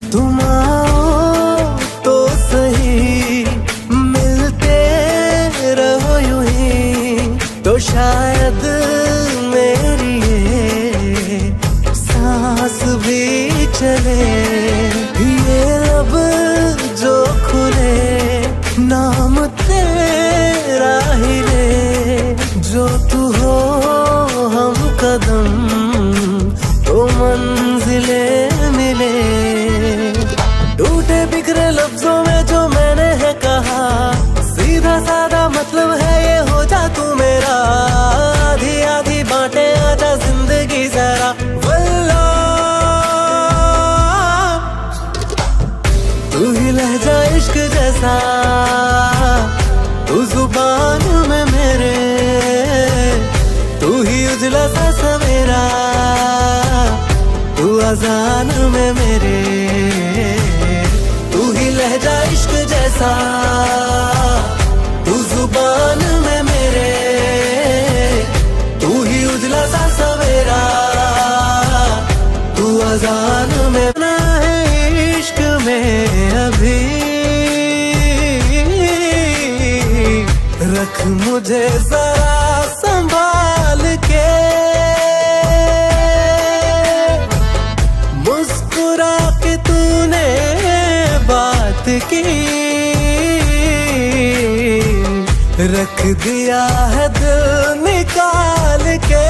तुम आओ तो सही, मिलते रहो यूं ही, तो शायद मेरी ये सांस भी चले। ये लब जो खुले, नाम तेरा ही ले, जो तू हो हम कदम तो मंजिले मिले। टूटे बिखरे लफ्जों में जो मैंने है कहा, सीधा साधा मतलब है ये हो जा तू मेरा। आधी आधी बांटे आजा जिंदगी जरा, वल्ला तू ही लहजा इश्क जैसा, तू जुबान में मेरे, तू ही उजला सा सवेरा, तू अजान में मेरे। तू ही लहजा इश्क जैसा, तू जुबान में मेरे, तू ही उजला सा सवेरा, तू अजान में। ना है इश्क में अभी, रख मुझे जरा संभाल के, मुस्कुरा के तूने बात की, रख दिया है दिल निकाल के।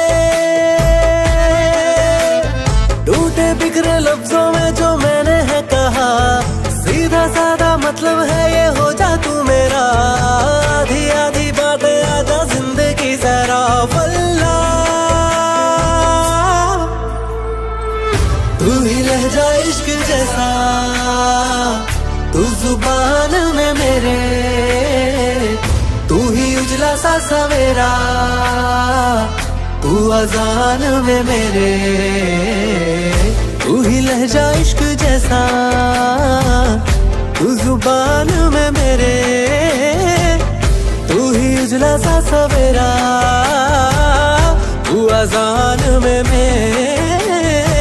टूटे बिखरे लफ्जों में जो मैंने है कहा, सीधा साधा मतलब है ये हो जा तू मेरा। आधी आधी बातें आजा जिंदगी जरा, वल्ला तू ही लहजा इश्क जैसा, तू जुबान में मेरे, तू ही उजला सा सवेरा, तू अजान में मेरे। तू ही लहजा इश्क जैसा, तू जुबान में मेरे, तू ही उजला सा सवेरा, तू अजान में मेरे।